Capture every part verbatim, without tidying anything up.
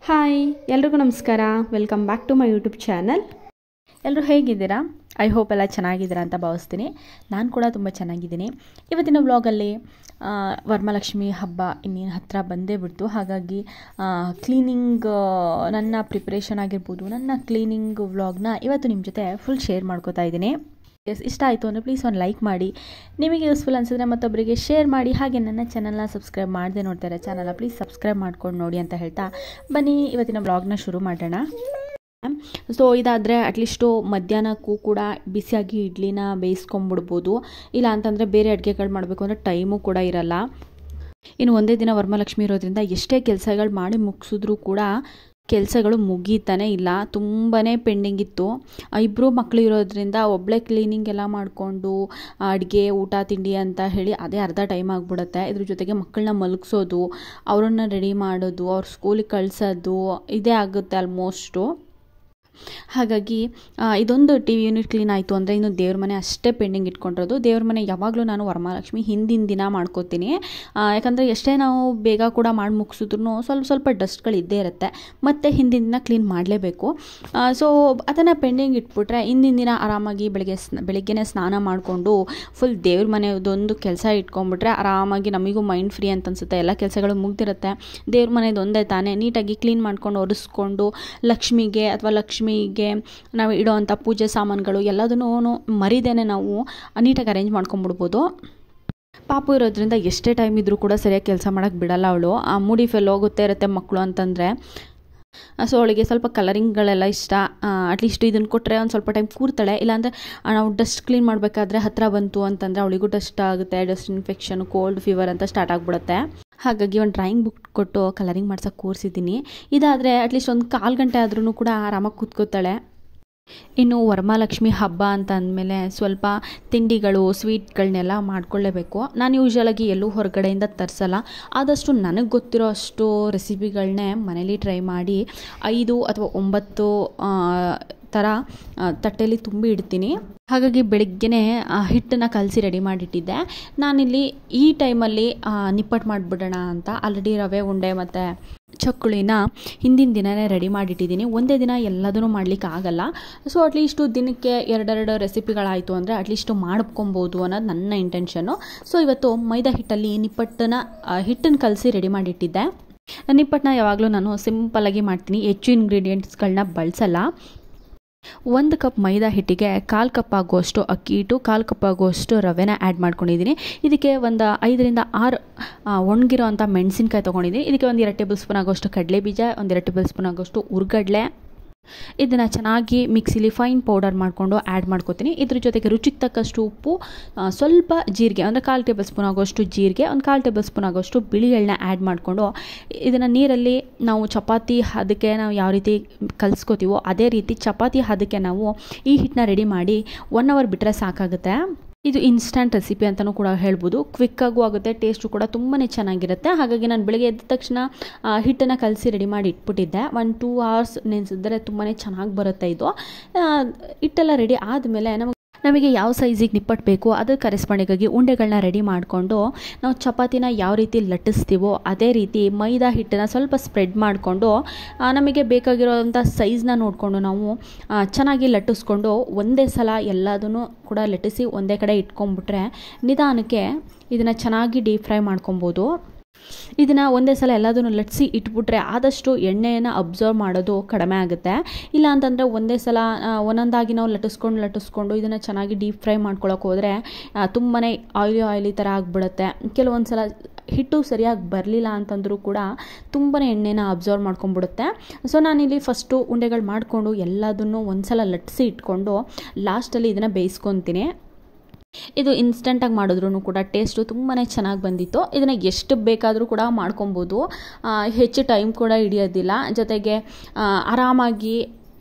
Hi ಎಲ್ರಿಗೂ ನಮಸ್ಕಾರ. Welcome back to my YouTube channel. ಎಲ್ಲರೂ ಹೇಗಿದ್ದೀರಾ? ಐ ಹೋಪ್ ಎಲ್ಲ ಚೆನ್ನಾಗಿದ್ದೀರಾ ಅಂತ ಭಾವಿಸ್ತೀನಿ. ನಾನು ಕೂಡ ತುಂಬ ಚೆನ್ನಾಗಿದ್ದೀನಿ. ಇವತ್ತಿನ ವ್ಲಾಗಲ್ಲಿ ವರಮಹಾಲಕ್ಷ್ಮಿ ಹಬ್ಬ ಇನ್ನೇನು ಹತ್ತಿರ ಬಂದೇ ಬಿಡ್ತು. ಹಾಗಾಗಿ ಕ್ಲೀನಿಂಗ್ ನನ್ನ ಪ್ರಿಪ್ರೇಷನ್ ಆಗಿರ್ಬೋದು, ನನ್ನ ಕ್ಲೀನಿಂಗ್ ವ್ಲಾಗ್ನ ಇವತ್ತು ನಿಮ್ಮ ಜೊತೆ ಫುಲ್ ಶೇರ್ ಮಾಡ್ಕೋತಾ ಇದ್ದೀನಿ. ಎಸ್, ಇಷ್ಟ ಆಯಿತು ಅಂದರೆ ಪ್ಲೀಸ್ ಒಂದು ಲೈಕ್ ಮಾಡಿ, ನಿಮಗೆ ಯೂಸ್ಫುಲ್ ಅನಿಸಿದ್ರೆ ಮತ್ತೊಬ್ಬರಿಗೆ ಶೇರ್ ಮಾಡಿ. ಹಾಗೆ ನನ್ನ ಚಾನಲ್ನ ಸಬ್ಸ್ಕ್ರೈಬ್ ಮಾಡದೆ ನೋಡ್ತಾರೆ ಚಾನಲ್ನ ಪ್ಲೀಸ್ ಸಬ್ಸ್ಕ್ರೈಬ್ ಮಾಡ್ಕೊಂಡು ನೋಡಿ ಅಂತ ಹೇಳ್ತಾ ಬನ್ನಿ ಇವತ್ತಿನ ಬ್ಲಾಗ್ನ ಶುರು ಮಾಡೋಣ. ಸೊ ಇದಾದರೆ ಅಟ್ಲೀಸ್ಟು ಮಧ್ಯಾಹ್ನಕ್ಕೂ ಕೂಡ ಬಿಸಿಯಾಗಿ ಇಡ್ಲಿನ ಬೇಯಿಸ್ಕೊಂಬಿಡ್ಬೋದು. ಇಲ್ಲ ಅಂತಂದರೆ ಬೇರೆ ಅಡುಗೆಗಳು ಮಾಡಬೇಕು ಅಂದರೆ ಟೈಮು ಕೂಡ ಇರಲ್ಲ. ಇನ್ನು ಒಂದೇ ದಿನ ವರಮಹಾಲಕ್ಷ್ಮಿ ಇರೋದ್ರಿಂದ ಎಷ್ಟೇ ಕೆಲಸಗಳು ಮಾಡಿ ಮುಗಿಸಿದ್ರೂ ಕೂಡ ಕೆಲಸಗಳು ಮುಗೀತಾನೆ ಇಲ್ಲ. ತುಂಬಾ ಪೆಂಡಿಂಗ್ ಇತ್ತು. ಇಬ್ಬರು ಮಕ್ಕಳು ಇರೋದ್ರಿಂದ ಒಬ್ಬಳೇ ಕ್ಲೀನಿಂಗ್ ಎಲ್ಲ ಮಾಡಿಕೊಂಡು ಅಡುಗೆ ಊಟ ತಿಂಡಿ ಅಂತ ಹೇಳಿ ಅದೇ ಅರ್ಧ ಟೈಮ್ ಆಗಿಬಿಡುತ್ತೆ. ಇದ್ರ ಜೊತೆಗೆ ಮಕ್ಕಳನ್ನ ಮಲಗಿಸೋದು, ಅವರನ್ನು ರೆಡಿ ಮಾಡೋದು, ಅವ್ರ ಸ್ಕೂಲಿಗೆ ಕಳಿಸೋದು ಇದೇ ಆಗುತ್ತೆ ಆಲ್ಮೋಸ್ಟು. ಹಾಗಾಗಿ ಇದೊಂದು ಟಿ ವಿ ಯೂನಿಟ್ ಕ್ಲೀನ್ ಆಯಿತು ಅಂದರೆ ಇನ್ನು ದೇವ್ರ ಮನೆ ಅಷ್ಟೇ ಪೆಂಡಿಂಗ್ ಇಟ್ಕೊಂಡಿರೋದು. ದೇವ್ರ ಮನೆ ಯಾವಾಗಲೂ ನಾನು ವರಮಹಾಲಕ್ಷ್ಮಿ ಹಿಂದಿನ ದಿನ ಮಾಡ್ಕೋತೀನಿ. ಯಾಕಂದರೆ ಎಷ್ಟೇ ನಾವು ಬೇಗ ಕೂಡ ಮಾಡಿ ಮುಗಿಸಿದ್ರು ಸ್ವಲ್ಪ ಸ್ವಲ್ಪ ಡಸ್ಟ್ಗಳು ಇದ್ದೇ ಇರುತ್ತೆ, ಮತ್ತು ಹಿಂದಿನ ದಿನ ಕ್ಲೀನ್ ಮಾಡಲೇಬೇಕು. ಸೊ ಅದನ್ನು ಪೆಂಡಿಂಗ್ ಇಟ್ಬಿಟ್ರೆ ಹಿಂದಿನ ದಿನ ಆರಾಮಾಗಿ ಬೆಳಗ್ಗೆ ಸ್ನ ಬೆಳಗ್ಗೆನೇ ಸ್ನಾನ ಮಾಡಿಕೊಂಡು ಫುಲ್ ದೇವ್ರ ಮನೆಯದೊಂದು ಕೆಲಸ ಇಟ್ಕೊಂಡ್ಬಿಟ್ರೆ ಆರಾಮಾಗಿ ನಮಗೂ ಮೈಂಡ್ ಫ್ರೀ ಅಂತ ಅನಿಸುತ್ತೆ. ಎಲ್ಲ ಕೆಲಸಗಳು ಮುಗ್ದಿರುತ್ತೆ. ದೇವ್ರ ಮನೆಯದೊಂದೇ ತಾನೇ ನೀಟಾಗಿ ಕ್ಲೀನ್ ಮಾಡ್ಕೊಂಡು ಒರೆಸ್ಕೊಂಡು ಲಕ್ಷ್ಮಿಗೆ ಅಥವಾ ಲಕ್ಷ್ಮಿ ಗೆ ನಾವು ಇಡೋ ಅಂಥ ಪೂಜೆ ಸಾಮಾನುಗಳು ಎಲ್ಲದನ್ನೂ ಮರಿದೇನೆ ನಾವು ನೀಟಾಗಿ ಅರೇಂಜ್ ಮಾಡ್ಕೊಂಡ್ಬಿಡ್ಬೋದು. ಪಾಪು ಇರೋದ್ರಿಂದ ಎಷ್ಟೇ ಟೈಮ್ ಇದ್ದರೂ ಕೂಡ ಸರಿಯಾಗಿ ಕೆಲಸ ಮಾಡೋಕ್ಕೆ ಬಿಡಲ್ಲ ಅವಳು. ಆ ಮೂಡಿ ಫೆಲ್ ಹೋಗುತ್ತೆ ಇರುತ್ತೆ ಮಕ್ಕಳು ಅಂತಂದರೆ. ಸೊ ಅವಳಿಗೆ ಸ್ವಲ್ಪ ಕಲರಿಂಗ್ಗಳೆಲ್ಲ ಇಷ್ಟ. ಅಟ್ಲೀಸ್ಟ್ ಇದನ್ನು ಕೊಟ್ಟರೆ ಒಂದು ಸ್ವಲ್ಪ ಟೈಮ್ ಕೂರ್ತಾಳೆ. ಇಲ್ಲಾಂದರೆ ನಾವು ಡಸ್ಟ್ ಕ್ಲೀನ್ ಮಾಡಬೇಕಾದ್ರೆ ಹತ್ತಿರ ಬಂತು ಅಂತಂದರೆ ಅವಳಿಗೂ ಡಸ್ಟ್ ಆಗುತ್ತೆ, ಡಸ್ಟ್ ಇನ್ಫೆಕ್ಷನ್, ಕೋಲ್ಡ್ ಫೀವರ್ ಅಂತ ಸ್ಟಾರ್ಟ್ ಆಗಿಬಿಡುತ್ತೆ. ಹಾಗಾಗಿ ಒಂದು ಡ್ರಾಯಿಂಗ್ ಬುಕ್ ಕೊಟ್ಟು ಕಲರಿಂಗ್ ಮಾಡ್ಸೋಕ್ಕೆ ಕೂರಿಸಿದ್ದೀನಿ. ಇದಾದರೆ ಅಟ್ಲೀಸ್ಟ್ ಒಂದು ಕಾಲು ಗಂಟೆ ಆದ್ರೂ ಕೂಡ ಆರಾಮಾಗಿ ಕೂತ್ಕೋತಾಳೆ. ಇನ್ನು ವರಮಹಾಲಕ್ಷ್ಮಿ ಹಬ್ಬ ಅಂತ ಅಂದಮೇಲೆ ಸ್ವಲ್ಪ ತಿಂಡಿಗಳು ಸ್ವೀಟ್ಗಳನ್ನೆಲ್ಲ ಮಾಡ್ಕೊಳ್ಳೇಬೇಕು. ನಾನು ಯೂಶ್ವಲಾಗಿ ಎಲ್ಲೂ ಹೊರಗಡೆಯಿಂದ ತರಿಸಲ್ಲ. ಆದಷ್ಟು ನನಗೆ ಗೊತ್ತಿರೋ ಅಷ್ಟು ರೆಸಿಪಿಗಳನ್ನೇ ಮನೇಲಿ ಟ್ರೈ ಮಾಡಿ ಐದು ಅಥವಾ ಒಂಬತ್ತು ಥರ ತಟ್ಟೆಯಲ್ಲಿ ತುಂಬಿ ಇಡ್ತೀನಿ. ಹಾಗಾಗಿ ಬೆಳಗ್ಗೆನೇ ಹಿಟ್ಟನ್ನು ಕಲಸಿ ರೆಡಿ ಮಾಡಿಟ್ಟಿದ್ದೆ. ನಾನಿಲ್ಲಿ ಈ ಟೈಮಲ್ಲಿ ನಿಪ್ಪಟ್ಟು ಮಾಡಿಬಿಡೋಣ ಅಂತ ಆಲ್ರೆಡಿ ರವೆ ಉಂಡೆ ಮತ್ತು ಚಕ್ಕುಳಿನ ಹಿಂದಿನ ದಿನವೇ ರೆಡಿ ಮಾಡಿಟ್ಟಿದ್ದೀನಿ. ಒಂದೇ ದಿನ ಎಲ್ಲದೂ ಮಾಡಲಿಕ್ಕೆ ಆಗಲ್ಲ. ಸೊ ಅಟ್ಲೀಸ್ಟು ದಿನಕ್ಕೆ ಎರಡೆರಡು ರೆಸಿಪಿಗಳಾಯಿತು ಅಂದರೆ ಅಟ್ಲೀಸ್ಟು ಮಾಡ್ಕೊಬೋದು ಅನ್ನೋದು ನನ್ನ ಇಂಟೆನ್ಷನ್ನು. ಸೊ ಇವತ್ತು ಮೈದಾ ಹಿಟ್ಟಲ್ಲಿ ನಿಪ್ಪಟ್ಟನ್ನು ಹಿಟ್ಟನ್ನು ಕಲಸಿ ರೆಡಿ ಮಾಡಿಟ್ಟಿದ್ದೆ. ನಿಪ್ಪಟ್ಟನ್ನ ಯಾವಾಗಲೂ ನಾನು ಸಿಂಪಲ್ಲಾಗಿ ಮಾಡ್ತೀನಿ, ಹೆಚ್ಚು ಇಂಗ್ರೀಡಿಯೆಂಟ್ಸ್ಗಳನ್ನ ಬಳಸಲ್ಲ. ಒಂದು ಕಪ್ ಮೈದಾ ಹಿಟ್ಟಿಗೆ ಕಾಲು ಕಪ್ ಆಗುವಷ್ಟು ಅಕ್ಕಿ ಹಿಟ್ಟು, ಕಾಲು ಕಪ್ ಆಗುವಷ್ಟು ರವೆನ ಆ್ಯಡ್ ಮಾಡ್ಕೊಂಡಿದ್ದೀನಿ. ಇದಕ್ಕೆ ಒಂದು ಐದರಿಂದ ಆರು ಒಣಗಿರೋ ಅಂಥ ಮೆಣಸಿನ್ಕಾಯಿ ತೊಗೊಂಡಿದ್ದೀನಿ. ಇದಕ್ಕೆ ಒಂದು ಎರಡು ಟೇಬಲ್ ಸ್ಪೂನ್ ಆಗೋಷ್ಟು ಕಡಲೆ ಬೀಜ, ಒಂದು ಎರಡು ಟೇಬಲ್ ಸ್ಪೂನ್ ಆಗೋಷ್ಟು ಹುರ್ಗಡ್ಲೆ. ಇದನ್ನು ಚೆನ್ನಾಗಿ ಮಿಕ್ಸಿಲಿ ಫೈನ್ ಪೌಡರ್ ಮಾಡಿಕೊಂಡು ಆ್ಯಡ್ ಮಾಡ್ಕೋತೀನಿ. ಇದ್ರ ಜೊತೆಗೆ ರುಚಿಗೆ ತಕ್ಕಷ್ಟು ಉಪ್ಪು, ಸ್ವಲ್ಪ ಜೀರಿಗೆ ಅಂದರೆ ಕಾಲು ಟೇಬಲ್ ಸ್ಪೂನ್ ಆಗೋಷ್ಟು ಜೀರಿಗೆ, ಒಂದು ಕಾಲು ಟೇಬಲ್ ಸ್ಪೂನ್ ಆಗೋಷ್ಟು ಬಿಳಿ ಎಳ್ಳನ್ನ ಆ್ಯಡ್ ಮಾಡಿಕೊಂಡು ಇದನ್ನು ನೀರಲ್ಲಿ ನಾವು ಚಪಾತಿ ಹದಕ್ಕೆ ನಾವು ಯಾವ ರೀತಿ ಕಲಿಸ್ಕೋತೀವೋ ಅದೇ ರೀತಿ ಚಪಾತಿ ಹದಕ್ಕೆ ನಾವು ಈ ಹಿಟ್ಟನ್ನ ರೆಡಿ ಮಾಡಿ ಒನ್ ಅವರ್ ಬಿಟ್ಟರೆ ಸಾಕಾಗುತ್ತೆ. ಇದು ಇನ್ಸ್ಟಂಟ್ ರೆಸಿಪಿ ಅಂತಲೂ ಕೂಡ ಹೇಳ್ಬೋದು. ಕ್ವಿಕ್ಕಾಗೂ ಆಗುತ್ತೆ, ಟೇಸ್ಟು ಕೂಡ ತುಂಬಾ ಚೆನ್ನಾಗಿರುತ್ತೆ. ಹಾಗಾಗಿ ನಾನು ಬೆಳಗ್ಗೆ ಎದ್ದ ತಕ್ಷಣ ಹಿಟ್ಟನ್ನು ಕಲಸಿ ರೆಡಿ ಮಾಡಿ ಇಟ್ಬಿಟ್ಟಿದ್ದೆ. ಒನ್ ಟೂ ಅವರ್ಸ್ ನೆನೆಸಿದ್ರೆ ತುಂಬಾ ಚೆನ್ನಾಗಿ ಬರುತ್ತೆ. ಇದು ಹಿಟ್ಟೆಲ್ಲ ರೆಡಿ ಆದಮೇಲೆ ನಮಗೆ ನಮಗೆ ಯಾವ ಸೈಜಿಗೆ ನಿಪ್ಪಟ್ಟು ಬೇಕು ಅದಕ್ಕೆ ಕರೆಸ್ಪಾಂಡಿಗಾಗಿ ಉಂಡೆಗಳನ್ನ ರೆಡಿ ಮಾಡಿಕೊಂಡು ನಾವು ಚಪಾತಿನ ಯಾವ ರೀತಿ ಲಟ್ಟಿಸ್ತೀವೋ ಅದೇ ರೀತಿ ಮೈದಾ ಹಿಟ್ಟನ್ನು ಸ್ವಲ್ಪ ಸ್ಪ್ರೆಡ್ ಮಾಡಿಕೊಂಡು ನಮಗೆ ಬೇಕಾಗಿರೋವಂಥ ಸೈಜ್ನ ನೋಡಿಕೊಂಡು ನಾವು ಚೆನ್ನಾಗಿ ಲಟ್ಟಿಸ್ಕೊಂಡು ಒಂದೇ ಸಲ ಎಲ್ಲದನ್ನು ಕೂಡ ಲಟ್ಟಿಸಿ ಒಂದೇ ಕಡೆ ಇಟ್ಕೊಂಡ್ಬಿಟ್ರೆ ನಿಧಾನಕ್ಕೆ ಇದನ್ನು ಚೆನ್ನಾಗಿ ಡೀಪ್ ಫ್ರೈ ಮಾಡ್ಕೊಬೋದು. ಇದನ್ನು ಒಂದೇ ಸಲ ಎಲ್ಲದನ್ನು ಲಟ್ಟಿಸಿ ಇಟ್ಬಿಟ್ರೆ ಆದಷ್ಟು ಎಣ್ಣೆಯನ್ನು ಅಬ್ಸರ್ವ್ ಮಾಡೋದು ಕಡಿಮೆ ಆಗುತ್ತೆ. ಇಲ್ಲ ಅಂತಂದರೆ ಒಂದೇ ಸಲ ಒಂದೊಂದಾಗಿ ನಾವು ಲಟ್ಟಿಸ್ಕೊಂಡು ಲಟ್ಟಿಸ್ಕೊಂಡು ಇದನ್ನು ಚೆನ್ನಾಗಿ ಡೀಪ್ ಫ್ರೈ ಮಾಡ್ಕೊಳ್ಳೋಕೆ ಹೋದರೆ ತುಂಬಾ ಆಯಿಲಿ ಆಯಿಲಿ ಥರ ಆಗಿಬಿಡುತ್ತೆ. ಕೆಲವೊಂದು ಸಲ ಹಿಟ್ಟು ಸರಿಯಾಗಿ ಬರಲಿಲ್ಲ ಅಂತಂದರೂ ಕೂಡ ತುಂಬಾ ಎಣ್ಣೆನ ಅಬ್ಸರ್ವ್ ಮಾಡ್ಕೊಂಡ್ಬಿಡುತ್ತೆ. ಸೊ ನಾನಿಲ್ಲಿ ಫಸ್ಟು ಉಂಡೆಗಳು ಮಾಡಿಕೊಂಡು ಎಲ್ಲದನ್ನು ಒಂದು ಸಲ ಲಟ್ಟಿಸಿ ಇಟ್ಕೊಂಡು ಲಾಸ್ಟಲ್ಲಿ ಇದನ್ನು ಬೇಯಿಸ್ಕೊತೀನಿ. ಇದು ಇನ್ಸ್ಟಂಟಾಗಿ ಮಾಡಿದ್ರೂ ಕೂಡ ಟೇಸ್ಟು ತುಂಬಾ ಚೆನ್ನಾಗಿ ಬಂದಿತ್ತು. ಇದನ್ನು ಎಷ್ಟು ಬೇಕಾದರೂ ಕೂಡ ಮಾಡ್ಕೊಬೋದು, ಹೆಚ್ಚು ಟೈಮ್ ಕೂಡ ಹಿಡಿಯೋದಿಲ್ಲ. ಜೊತೆಗೆ ಆರಾಮಾಗಿ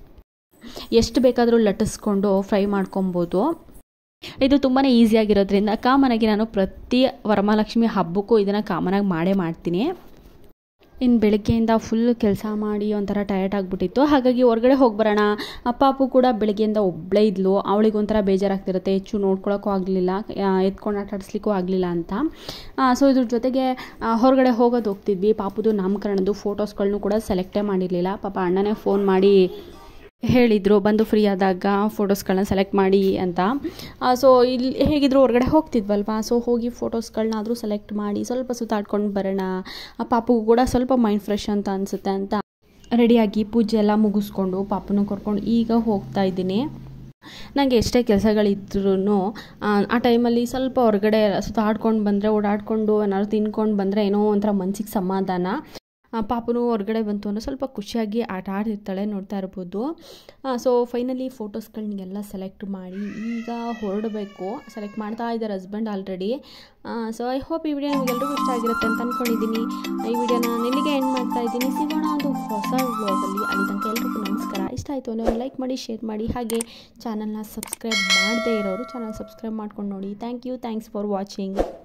ಎಷ್ಟು ಬೇಕಾದರೂ ಲಟ್ಟಿಸ್ಕೊಂಡು ಫ್ರೈ ಮಾಡ್ಕೊಬೋದು. ಇದು ತುಂಬಾ ಈಸಿಯಾಗಿರೋದ್ರಿಂದ ಕಾಮನಾಗಿ ನಾನು ಪ್ರತಿ ವರಮಹಾಲಕ್ಷ್ಮಿ ಹಬ್ಬಕ್ಕೂ ಇದನ್ನು ಕಾಮನಾಗಿ ಮಾಡೇ ಮಾಡ್ತೀನಿ. ಇನ್ನು ಬೆಳಗ್ಗೆಯಿಂದ ಫುಲ್ ಕೆಲಸ ಮಾಡಿ ಒಂಥರ ಟಯರ್ಡ್ ಆಗಿಬಿಟ್ಟಿತ್ತು. ಹಾಗಾಗಿ ಹೊರಗಡೆ ಹೋಗಿ ಬರೋಣ. ಪಾಪು ಕೂಡ ಬೆಳಗ್ಗೆಯಿಂದ ಒಬ್ಬಳೇ ಇದ್ಲು. ಅವಳಿಗೆ ಒಂಥರ ಬೇಜಾರಾಗ್ತಿರುತ್ತೆ, ಹೆಚ್ಚು ನೋಡ್ಕೊಳ್ಳೋಕ್ಕೂ ಆಗಲಿಲ್ಲ, ಎತ್ಕೊಂಡು ಆಟ ಆಡಿಸ್ಲಿಕ್ಕೂ ಆಗಲಿಲ್ಲ ಅಂತ. ಸೊ ಇದ್ರ ಜೊತೆಗೆ ಹೊರಗಡೆ ಹೋಗೋದು ಹೋಗ್ತಿದ್ವಿ. ಪಾಪುದು ನಾಮಕರಣದ್ದು ಫೋಟೋಸ್ಗಳನ್ನೂ ಕೂಡ ಸೆಲೆಕ್ಟೇ ಮಾಡಿರಲಿಲ್ಲ. ಪಾಪ ಅಣ್ಣನೇ ಫೋನ್ ಮಾಡಿ ಹೇಳಿದರು, ಬಂದು ಫ್ರೀ ಆದಾಗ ಫೋಟೋಸ್ಗಳನ್ನ ಸೆಲೆಕ್ಟ್ ಮಾಡಿ ಅಂತ. ಸೊ ಇಲ್ಲಿ ಹೇಗಿದ್ರು ಹೊರಗಡೆ ಹೋಗ್ತಿದ್ವಲ್ವ, ಸೊ ಹೋಗಿ ಫೋಟೋಸ್ಗಳನ್ನಾದರೂ ಸೆಲೆಕ್ಟ್ ಮಾಡಿ ಸ್ವಲ್ಪ ಸುತ್ತಾಡ್ಕೊಂಡು ಬರೋಣ, ಆ ಪಾಪುಗೂ ಕೂಡ ಸ್ವಲ್ಪ ಮೈಂಡ್ ಫ್ರೆಶ್ ಅಂತ ಅನಿಸುತ್ತೆ ಅಂತ ರೆಡಿಯಾಗಿ ಪೂಜೆ ಎಲ್ಲ ಮುಗಿಸ್ಕೊಂಡು ಪಾಪುನ ಕರ್ಕೊಂಡು ಈಗ ಹೋಗ್ತಾ ಇದ್ದೀನಿ. ನನಗೆ ಎಷ್ಟೇ ಕೆಲಸಗಳಿದ್ರೂ ಆ ಟೈಮಲ್ಲಿ ಸ್ವಲ್ಪ ಹೊರಗಡೆ ಸುತ್ತಾಡ್ಕೊಂಡು ಬಂದರೆ, ಓಡಾಡಿಕೊಂಡು ಏನಾದ್ರು ತಿನ್ಕೊಂಡು ಬಂದರೆ ಏನೋ ಒಂಥರ ಮನಸ್ಸಿಗೆ ಸಮಾಧಾನ. ಪಾಪನು ಹೊರಗಡೆ ಬಂತು ಅಂದರೆ ಸ್ವಲ್ಪ ಖುಷಿಯಾಗಿ ಆಟ ಆಡ್ತಿರ್ತಾಳೆ, ನೋಡ್ತಾ ಇರ್ಬೋದು. ಸೊ ಫೈನಲಿ ಫೋಟೋಸ್ಗಳನ್ನೆಲ್ಲ ಸೆಲೆಕ್ಟ್ ಮಾಡಿ ಈಗ ಹೊರಡಬೇಕು. ಸೆಲೆಕ್ಟ್ ಮಾಡ್ತಾ ಇದ್ದಾರೆ husband already. So I hope ಈ ವಿಡಿಯೋ ನಿಮಗೆಲ್ಲರಿಗೂ ಇಷ್ಟ ಆಗಿರುತ್ತೆ ಅಂತ ಅಂದ್ಕೊಂಡಿದ್ದೀನಿ. ಈ ವಿಡಿಯೋನ ನಾನು ಇಲ್ಲಿಗೆ ಎಂಡ್ ಮಾಡ್ತಾ ಇದ್ದೀನಿ. ಸಿಗೋಣ ಒಂದು ಹೊಸ ವ್ಲಾಗಲ್ಲಿ. ಅಲ್ಲಿ ತನಕ ಎಲ್ರಿಗೂ ನಮಸ್ಕಾರ. ಇಷ್ಟ ಆಯಿತು ಅಂದರೆ ಒಂದು ಲೈಕ್ ಮಾಡಿ, ಶೇರ್ ಮಾಡಿ, ಹಾಗೆ ಚಾನಲ್ನ ಸಬ್ಸ್ಕ್ರೈಬ್ ಮಾಡದೇ ಇರೋರು ಚಾನಲ್ ಸಬ್ಸ್ಕ್ರೈಬ್ ಮಾಡ್ಕೊಂಡು ನೋಡಿ. Thank you, thanks for watching.